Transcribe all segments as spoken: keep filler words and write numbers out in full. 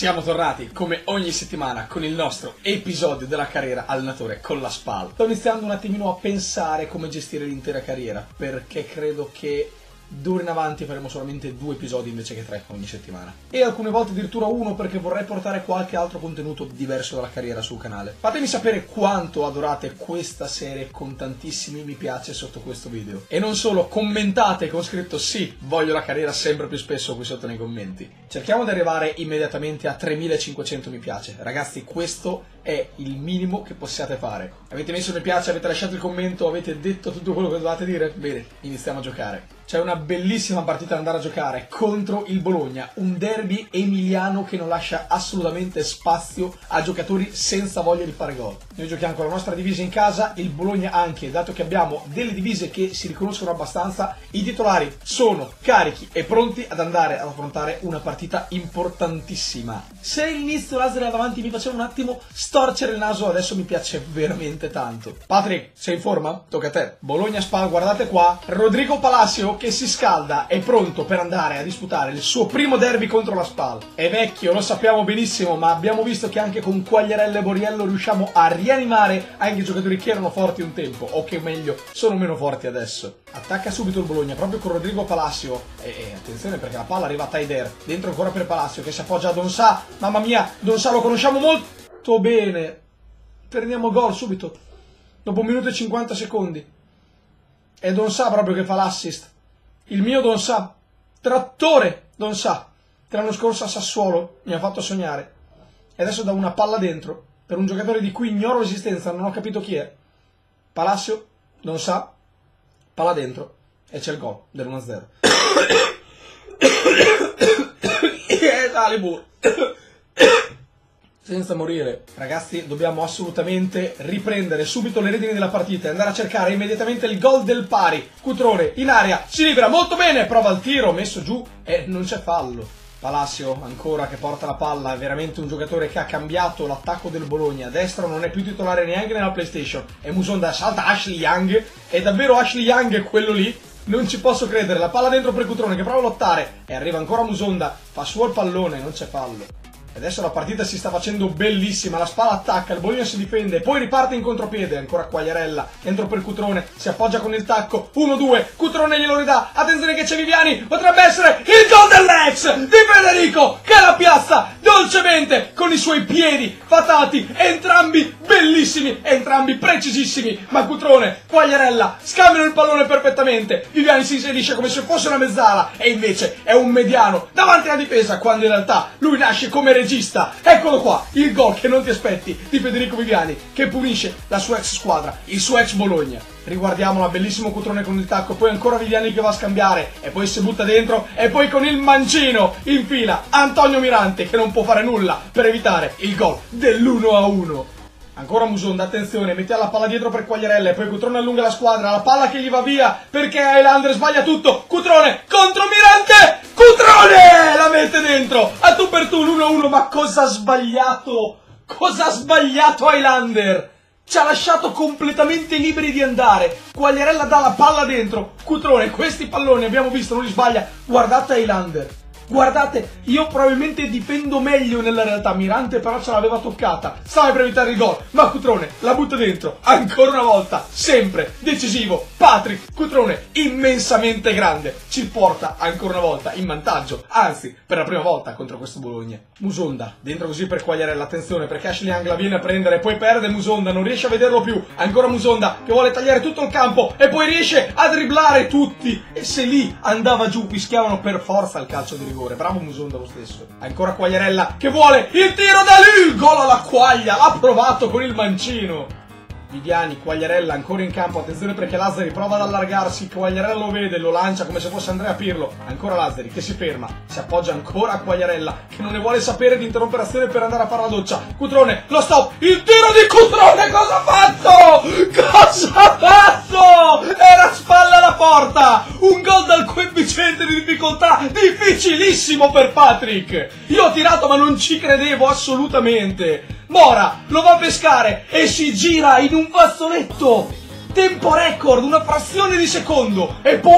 Siamo tornati come ogni settimana con il nostro episodio della carriera allenatore con la S P A L. Sto iniziando un attimino a pensare come gestire l'intera carriera, perché credo che d'ora in avanti faremo solamente due episodi invece che tre ogni settimana. E alcune volte addirittura uno, perché vorrei portare qualche altro contenuto diverso dalla carriera sul canale. Fatemi sapere quanto adorate questa serie con tantissimi mi piace sotto questo video. E non solo, commentate con scritto sì, voglio la carriera sempre più spesso qui sotto nei commenti. Cerchiamo di arrivare immediatamente a tremilacinquecento mi piace. Ragazzi, questo è il minimo che possiate fare. Avete messo mi piace, avete lasciato il commento, avete detto tutto quello che dovete dire? Bene, iniziamo a giocare. C'è una bellissima partita da andare a giocare contro il Bologna, un derby emiliano che non lascia assolutamente spazio a giocatori senza voglia di fare gol. Noi giochiamo con la nostra divisa in casa, il Bologna anche, dato che abbiamo delle divise che si riconoscono abbastanza, i titolari sono carichi e pronti ad andare ad affrontare una partita importantissima. Se all'inizio Lazzari là davanti mi faceva un attimo storcere il naso, adesso mi piace veramente tanto. Patrick, sei in forma? Tocca a te. Bologna S P A L, guardate qua, Rodrigo Palacio che si scalda, è pronto per andare a disputare il suo primo derby contro la S P A L. È vecchio, lo sappiamo benissimo, ma abbiamo visto che anche con Quagliarella e Borriello riusciamo a rianimare anche i giocatori che erano forti un tempo, o che meglio, sono meno forti adesso. Attacca subito il Bologna, proprio con Rodrigo Palacio, e, e attenzione perché la palla arriva a Taider, dentro ancora per Palacio che si appoggia a Donsà, mamma mia, Donsà lo conosciamo molto bene, prendiamo gol subito, dopo un minuto e cinquanta secondi, è Donsà proprio che fa l'assist. Il mio Donsà, trattore Donsà, che l'anno scorso a Sassuolo mi ha fatto sognare. E adesso dà una palla dentro, per un giocatore di cui ignoro l'esistenza, non ho capito chi è. Palacio, Donsà, palla dentro, e c'è il gol dell'uno a zero. E Dalibur. Senza morire. Ragazzi, dobbiamo assolutamente riprendere subito le redini della partita e andare a cercare immediatamente il gol del pari. Cutrone in aria, si libera molto bene, prova il tiro, messo giù e non c'è fallo. Palacio ancora che porta la palla, è veramente un giocatore che ha cambiato l'attacco del Bologna. A destra non è più titolare neanche nella PlayStation. E Musonda salta Ashley Young, è davvero Ashley Young quello lì? Non ci posso credere, la palla dentro per Cutrone che prova a lottare e arriva ancora Musonda, fa suo il pallone, non c'è fallo. Adesso la partita si sta facendo bellissima, la S P A L attacca, il Bologna si difende, poi riparte in contropiede, ancora Quagliarella, dentro per Cutrone, si appoggia con il tacco, uno due, Cutrone glielo ridà, attenzione che c'è Viviani, potrebbe essere il gol dell'ex di Federico, che la piazza dolcemente con i suoi piedi fatati, entrambi bellissimi, entrambi precisissimi, ma Cutrone, Quagliarella scambiano il pallone perfettamente, Viviani si inserisce come se fosse una mezzala e invece è un mediano davanti alla difesa, quando in realtà lui nasce come regista. Eccolo qua, il gol che non ti aspetti di Federico Viviani che punisce la sua ex squadra, il suo ex Bologna. Riguardiamola, bellissimo Cutrone con il tacco, poi ancora Viviani che va a scambiare e poi si butta dentro e poi con il mancino in fila Antonio Mirante che non può fare nulla per evitare il gol dell'uno a uno. Ancora Musonda, attenzione, mette la palla dietro per Quagliarella e poi Cutrone allunga la squadra, la palla che gli va via perché Highlander sbaglia tutto, Cutrone contro Mirante, Cutrone la mette dentro, a tu per tu l'uno a uno, ma cosa ha sbagliato? Cosa ha sbagliato Highlander? Ci ha lasciato completamente liberi di andare, Quagliarella dà la palla dentro, Cutrone, questi palloni abbiamo visto, non li sbaglia, guardate Highlander. Guardate, io probabilmente difendo meglio nella realtà, Mirante però ce l'aveva toccata, stava per evitare il gol, ma Cutrone la butta dentro, ancora una volta, sempre decisivo, Patrick Cutrone, immensamente grande, ci porta ancora una volta in vantaggio, anzi, per la prima volta contro questo Bologna. Musonda, dentro così per Quagliarella, attenzione perché Ashley Young la viene a prendere, poi perde Musonda, non riesce a vederlo più, ancora Musonda che vuole tagliare tutto il campo e poi riesce a dribblare tutti, e se lì andava giù fischiavano per forza il calcio di rigore. Bravo Musonda lo stesso. Ancora Quagliarella che vuole il tiro da lì, il gol alla Quaglia, ha provato con il mancino. Viviani, Quagliarella ancora in campo, attenzione perché Lazzari prova ad allargarsi, Quagliarella lo vede, lo lancia come se fosse Andrea Pirlo, ancora Lazzari che si ferma, si appoggia ancora a Quagliarella che non ne vuole sapere di interrompere azione per andare a fare la doccia, Cutrone, lo stop, il tiro di Cutrone, cosa ha fatto? Cosa ha fatto? Era spalla alla porta, un gol dal coefficiente di difficoltà difficilissimo per Patrick, io ho tirato ma non ci credevo assolutamente. Mora lo va a pescare e si gira in un fazzoletto, tempo record, una frazione di secondo, e poi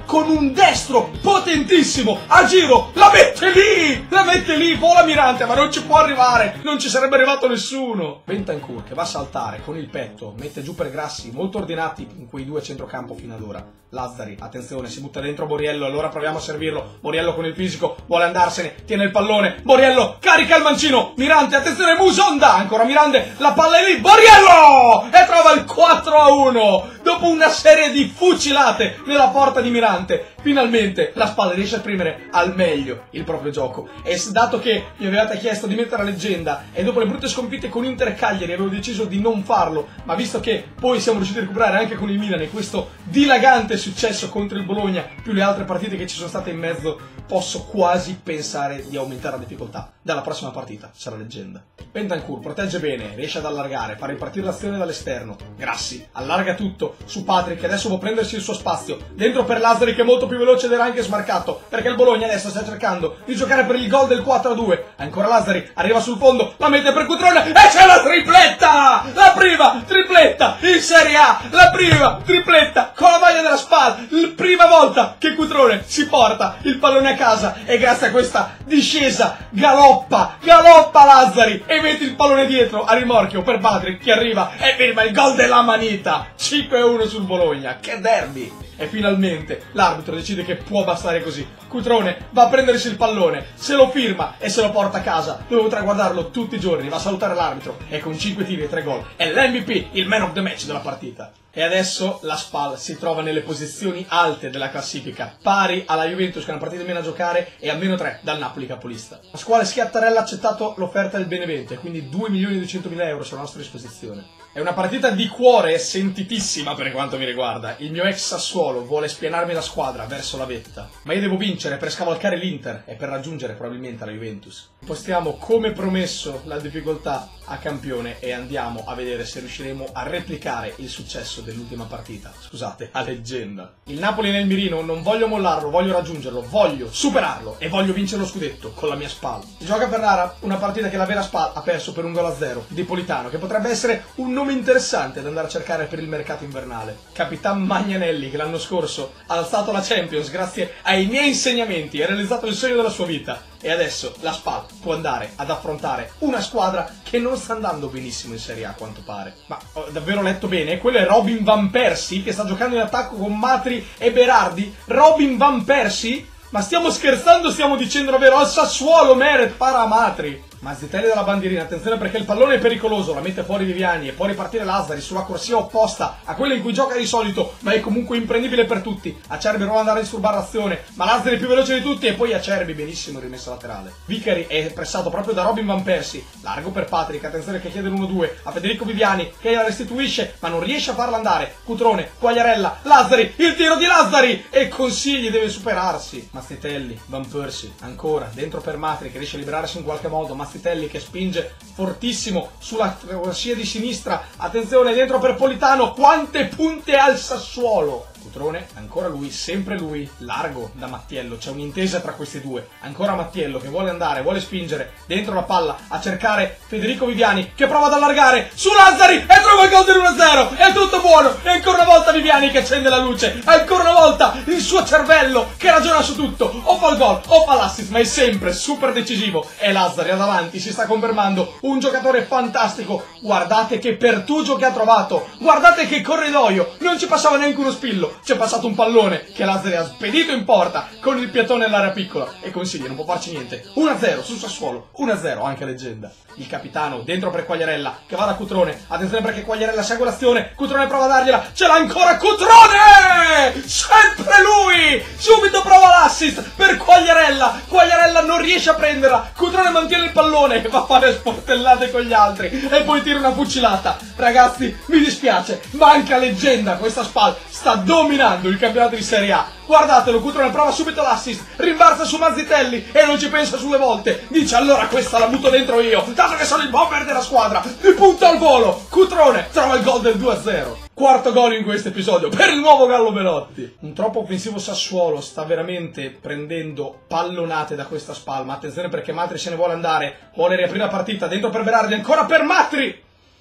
con un destro potentissimo, a giro, la mette lì, la mette lì, vola Mirante, ma non ci può arrivare, non ci sarebbe arrivato nessuno. Bentancur che va a saltare con il petto, mette giù per Grassi, molto ordinati in quei due centrocampo fino ad ora. Lazzari, attenzione, si butta dentro Borriello, allora proviamo a servirlo. Borriello con il fisico, vuole andarsene, tiene il pallone, Borriello carica il mancino, Mirante, attenzione, Musonda, ancora Mirante, la palla è lì, Borriello! E trova il quattro a uno, dopo una serie di fucilate nella porta di Mirante. Finalmente la Spal riesce a esprimere al meglio il proprio gioco. E dato che mi avevate chiesto di mettere la leggenda e dopo le brutte sconfitte con Inter e Cagliari avevo deciso di non farlo, ma visto che poi siamo riusciti a recuperare anche con il Milan e questo dilagante successo contro il Bologna più le altre partite che ci sono state in mezzo, posso quasi pensare di aumentare la difficoltà. Dalla prossima partita sarà leggenda. Bentancur protegge bene, riesce ad allargare, fa ripartire l'azione dall'esterno. Grassi allarga tutto su Patrick che adesso può prendersi il suo spazio. Dentro per Lazzari che è molto più veloce ed era anche smarcato, perché il Bologna adesso sta cercando di giocare per il gol del quattro a due. Ancora Lazzari, arriva sul fondo, la mette per Cutrone e c'è la tripletta! La prima tripletta in Serie A! La prima tripletta con la maglia della Spal! La prima volta che Cutrone si porta il pallone a casa e grazie a questa discesa galoppa, galoppa Lazzari e mette il pallone dietro a rimorchio per Patrick che arriva e firma il gol della manita. cinque a uno sul Bologna, che derby! E finalmente l'arbitro decide che può bastare così. Cutrone va a prendersi il pallone, se lo firma e se lo porta a casa, dove potrà guardarlo tutti i giorni, va a salutare l'arbitro e con cinque tiri e tre gol è l'M V P, il man of the match della partita. E adesso la Spal si trova nelle posizioni alte della classifica, pari alla Juventus che è una partita in meno a giocare e a meno tre dal Napoli capolista. La squadra Schiattarella ha accettato l'offerta del Benevento e quindi due milioni e duecentomila euro sono a nostra disposizione. È una partita di cuore sentitissima per quanto mi riguarda. Il mio ex Sassuolo vuole spianarmi la squadra verso la vetta, ma io devo vincere per scavalcare l'Inter e per raggiungere probabilmente la Juventus. Postiamo come promesso la difficoltà a campione e andiamo a vedere se riusciremo a replicare il successo dell'ultima partita. Scusate, a leggenda. Il Napoli nel mirino, non voglio mollarlo, voglio raggiungerlo, voglio superarlo e voglio vincere lo scudetto con la mia Spal. Gioca per Lara, una partita che la vera Spal ha perso per un gol a zero di Politano, che potrebbe essere un nome interessante da andare a cercare per il mercato invernale. Capitan Magnanelli che l'anno scorso ha alzato la Champions grazie ai miei insegnamenti e ha realizzato il sogno della sua vita. E adesso la Spal può andare ad affrontare una squadra che non sta andando benissimo in Serie A a quanto pare. Ma ho davvero letto bene? Quello è Robin Van Persie che sta giocando in attacco con Matri e Berardi? Robin Van Persie? Ma stiamo scherzando, stiamo dicendo davvero al Sassuolo Meret para Matri. Mazzitelli dalla bandierina, attenzione perché il pallone è pericoloso, la mette fuori Viviani e può ripartire Lazzari sulla corsia opposta a quella in cui gioca di solito, ma è comunque imprendibile per tutti. Acerbi prova ad andare a disturbare l'azione, ma Lazzari è più veloce di tutti e poi Acerbi benissimo rimessa laterale. Vicari è pressato proprio da Robin Van Persie, largo per Patrick, attenzione che chiede l'uno due a Federico Viviani che la restituisce ma non riesce a farla andare. Cutrone, Quagliarella, Lazzari, il tiro di Lazzari e Consigli deve superarsi. Mazzitelli, Van Persie, ancora dentro per Matri che riesce a liberarsi in qualche modo, Mazzitelli che spinge fortissimo sulla corsia di sinistra, attenzione dentro per Politano, quante punte al Sassuolo. Cutrone, ancora lui, sempre lui, largo da Mattiello, c'è un'intesa tra questi due, ancora Mattiello che vuole andare, vuole spingere dentro la palla a cercare Federico Viviani che prova ad allargare su Lazzari e trova il gol dell'uno a zero, è tutto buono, e ancora una volta Viviani che accende la luce, ancora una volta il suo cervello che ragiona su tutto, o fa il gol o fa l'assist, ma è sempre super decisivo e Lazzari ad avanti si sta confermando un giocatore fantastico. Guardate che pertugio che ha trovato, guardate che corridoio, non ci passava neanche uno spillo, c'è passato un pallone che Lazzari ha spedito in porta con il piattone nell'area piccola e Consigli non può farci niente. uno a zero sul Sassuolo, uno a zero anche leggenda. Il capitano dentro per Quagliarella che va da Cutrone, attenzione perché Quagliarella segue l'azione, Cutrone prova a dargliela, ce l'ha ancora Cutrone, sempre lui, subito prova l'assist per Quagliarella, Quagliarella non riesce a prenderla, Cutrone mantiene il pallone e va a fare sportellate con gli altri e poi tira una fucilata. Ragazzi, mi dispiace, manca leggenda, questa Spal sta dominando il campionato di Serie A. Guardatelo, Cutrone prova subito l'assist, rimbalza su Mazzitelli e non ci pensa sulle volte. Dice allora questa la butto dentro io, dato che sono il bomber della squadra, mi punta al volo. Cutrone trova il gol del due a zero. Quarto gol in questo episodio per il nuovo Gallo Belotti. Un troppo offensivo Sassuolo sta veramente prendendo pallonate da questa Spal. Ma attenzione perché Matri se ne vuole andare, vuole riaprire la partita, dentro per Berardi, ancora per Matri.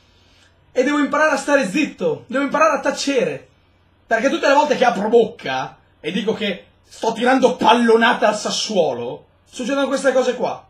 E devo imparare a stare zitto, devo imparare a tacere. Perché tutte le volte che apro bocca e dico che sto tirando pallonate al Sassuolo, succedono queste cose qua.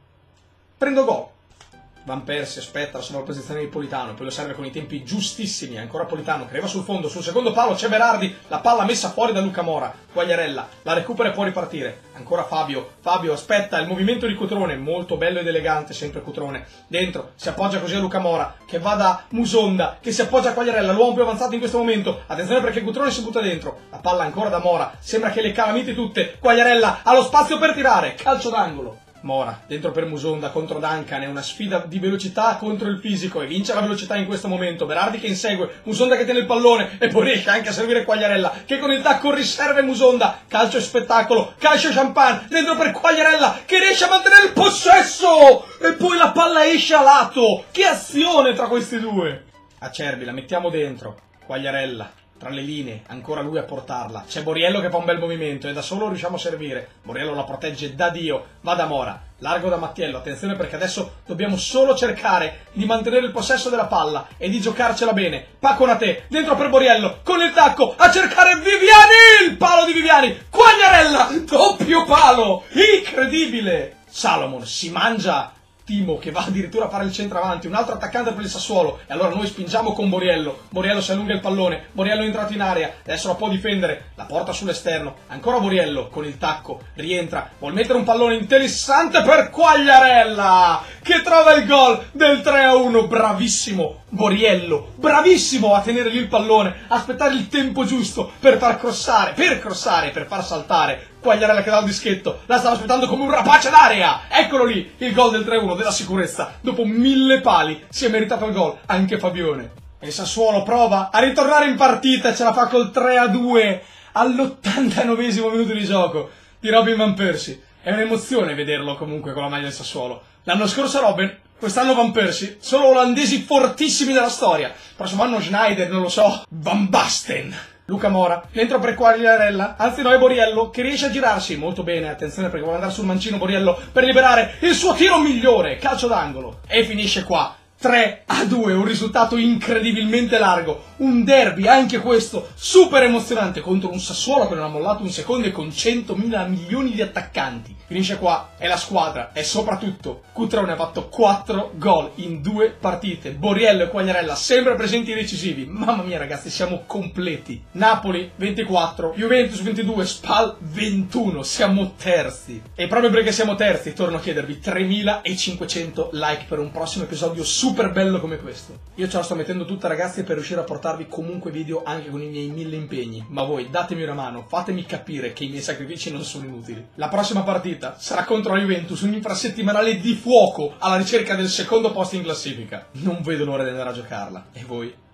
Prendo gol. Van Persie aspetta la sovrapposizione di Politano, poi lo serve con i tempi giustissimi, ancora Politano che arriva sul fondo, sul secondo palo c'è Berardi, la palla messa fuori da Luca Mora, Quagliarella, la recupera e può ripartire, ancora Fabio, Fabio aspetta il movimento di Cutrone, molto bello ed elegante sempre Cutrone, dentro, si appoggia così a Luca Mora, che va da Musonda, che si appoggia a Quagliarella, l'uomo più avanzato in questo momento, attenzione perché Cutrone si butta dentro, la palla ancora da Mora, sembra che le calamiti tutte, Quagliarella ha lo spazio per tirare, calcio d'angolo. Mora, dentro per Musonda contro Duncan, è una sfida di velocità contro il fisico e vince la velocità in questo momento. Berardi che insegue, Musonda che tiene il pallone e poi riesce anche a servire Quagliarella che con il tacco riserve Musonda. Calcio e spettacolo, calcio e champagne, dentro per Quagliarella che riesce a mantenere il possesso e poi la palla esce a lato. Che azione tra questi due! Acerbi, la mettiamo dentro, Quagliarella. Tra le linee, ancora lui a portarla. C'è Borriello che fa un bel movimento e da solo riusciamo a servire. Borriello la protegge da Dio. Va da Mora. Largo da Mattiello. Attenzione perché adesso dobbiamo solo cercare di mantenere il possesso della palla e di giocarcela bene. Paconate, dentro per Borriello, con il tacco, a cercare Viviani! Il palo di Viviani! Quagliarella! Doppio palo! Incredibile! Salomon si mangia Timo che va addirittura a fare il centravanti, un altro attaccante per il Sassuolo e allora noi spingiamo con Borriello, Borriello si allunga il pallone, Borriello è entrato in area, adesso la può difendere, la porta sull'esterno, ancora Borriello con il tacco, rientra, vuol mettere un pallone interessante per Quagliarella che trova il gol del tre a uno, bravissimo Borriello, bravissimo a tenere lì il pallone, a aspettare il tempo giusto per far crossare, per crossare, per far saltare Quagliarella che dà il dischetto, la stava aspettando come un rapace d'aria, eccolo lì, il gol del tre a uno della sicurezza, dopo mille pali si è meritato il gol anche Fabione. E il Sassuolo prova a ritornare in partita e ce la fa col tre a due all'ottantanovesimo minuto di gioco di Robin Van Persie. È un'emozione vederlo comunque con la maglia del Sassuolo. L'anno scorso Robin, quest'anno Van Persie, sono olandesi fortissimi della storia. Il prossimo anno Schneider, non lo so, Van Basten. Luca Mora, dentro per Quagliarella, anzi no è Borriello che riesce a girarsi molto bene, attenzione perché vuole andare sul mancino Borriello per liberare il suo tiro migliore, calcio d'angolo, e finisce qua. tre a due, un risultato incredibilmente largo, un derby anche questo super emozionante contro un Sassuolo che non ha mollato un secondo e con centomila milioni di attaccanti. Finisce qua, è la squadra e soprattutto Cutrone ha fatto quattro gol in due partite, Borriello e Quagliarella sempre presenti e decisivi. Mamma mia ragazzi, siamo completi. Napoli ventiquattro, Juventus ventidue, Spal ventuno, siamo terzi. E proprio perché siamo terzi torno a chiedervi tremilacinquecento like per un prossimo episodio super super bello come questo. Io ce la sto mettendo tutta ragazzi per riuscire a portarvi comunque video anche con i miei mille impegni, ma voi datemi una mano, fatemi capire che i miei sacrifici non sono inutili. La prossima partita sarà contro la Juventus, un infrasettimanale di fuoco alla ricerca del secondo posto in classifica. Non vedo l'ora di andare a giocarla. E voi?